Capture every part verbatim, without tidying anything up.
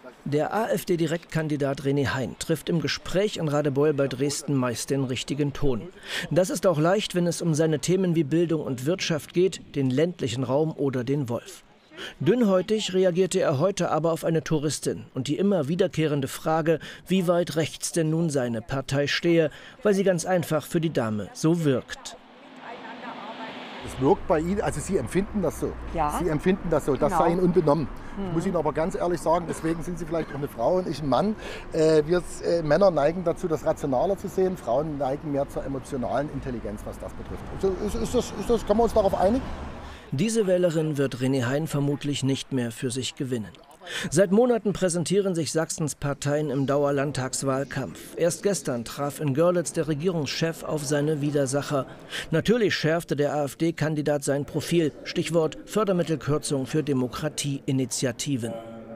Der AfD-Direktkandidat René Hein trifft im Gespräch in Radebeul bei Dresden meist den richtigen Ton. Das ist auch leicht, wenn es um seine Themen wie Bildung und Wirtschaft geht, den ländlichen Raum oder den Wolf. Dünnhäutig reagierte er heute aber auf eine Touristin und die immer wiederkehrende Frage, wie weit rechts denn nun seine Partei stehe, weil sie ganz einfach für die Dame so wirkt. Es wirkt bei Ihnen, also Sie empfinden das so. Ja. Sie empfinden das so, das Genau. sei Ihnen unbenommen. Mhm. Ich muss Ihnen aber ganz ehrlich sagen, deswegen sind Sie vielleicht auch eine Frau und ich ein Mann. Äh, wir äh, Männer neigen dazu, das rationaler zu sehen. Frauen neigen mehr zur emotionalen Intelligenz, was das betrifft. Also ist, ist das, ist das, können wir uns darauf einigen? Diese Wählerin wird René Hein vermutlich nicht mehr für sich gewinnen. Seit Monaten präsentieren sich Sachsens Parteien im Dauerlandtagswahlkampf. Erst gestern traf in Görlitz der Regierungschef auf seine Widersacher. Natürlich schärfte der AfD-Kandidat sein Profil. Stichwort Fördermittelkürzung für Demokratieinitiativen.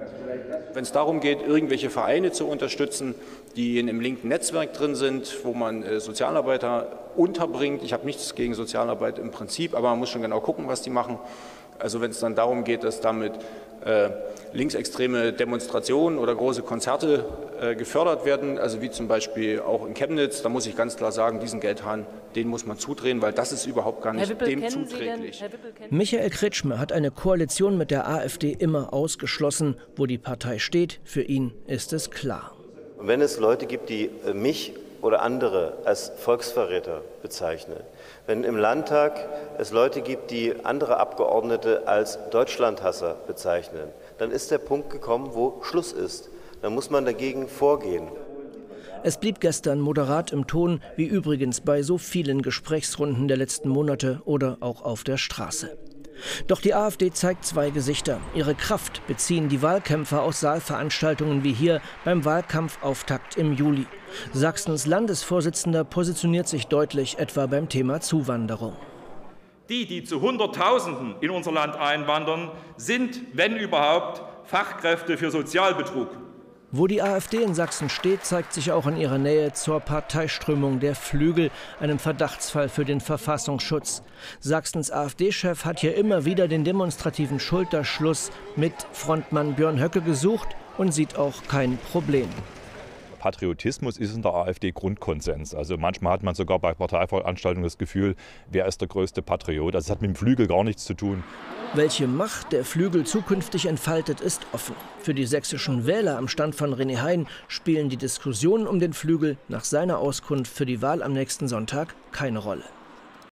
Wenn es darum geht, irgendwelche Vereine zu unterstützen, die in einem linken Netzwerk drin sind, wo man äh, Sozialarbeiter unterbringt. Ich habe nichts gegen Sozialarbeit im Prinzip, aber man muss schon genau gucken, was die machen. Also wenn es dann darum geht, dass damit äh, linksextreme Demonstrationen oder große Konzerte äh, gefördert werden, also wie zum Beispiel auch in Chemnitz, da muss ich ganz klar sagen, diesen Geldhahn, den muss man zudrehen, weil das ist überhaupt gar nicht Wippel, dem zuträglich. Michael Kretschmer hat eine Koalition mit der AfD immer ausgeschlossen. Wo die Partei steht, für ihn ist es klar. Wenn es Leute gibt, die mich oder andere als Volksverräter bezeichnen, wenn im Landtag es Leute gibt, die andere Abgeordnete als Deutschlandhasser bezeichnen, dann ist der Punkt gekommen, wo Schluss ist. Dann muss man dagegen vorgehen. Es blieb gestern moderat im Ton, wie übrigens bei so vielen Gesprächsrunden der letzten Monate oder auch auf der Straße. Doch die AfD zeigt zwei Gesichter. Ihre Kraft beziehen die Wahlkämpfer aus Saalveranstaltungen wie hier beim Wahlkampfauftakt im Juli. Sachsens Landesvorsitzender positioniert sich deutlich, etwa beim Thema Zuwanderung. Die, die zu Hunderttausenden in unser Land einwandern, sind, wenn überhaupt, Fachkräfte für Sozialbetrug. Wo die AfD in Sachsen steht, zeigt sich auch in ihrer Nähe zur Parteiströmung der Flügel, einem Verdachtsfall für den Verfassungsschutz. Sachsens AfD-Chef hat hier immer wieder den demonstrativen Schulterschluss mit Frontmann Björn Höcke gesucht und sieht auch kein Problem. Patriotismus ist in der AfD Grundkonsens. Also manchmal hat man sogar bei Parteiveranstaltungen das Gefühl, wer ist der größte Patriot. Das hat mit dem Flügel gar nichts zu tun. Welche Macht der Flügel zukünftig entfaltet, ist offen. Für die sächsischen Wähler am Stand von René Hein spielen die Diskussionen um den Flügel nach seiner Auskunft für die Wahl am nächsten Sonntag keine Rolle.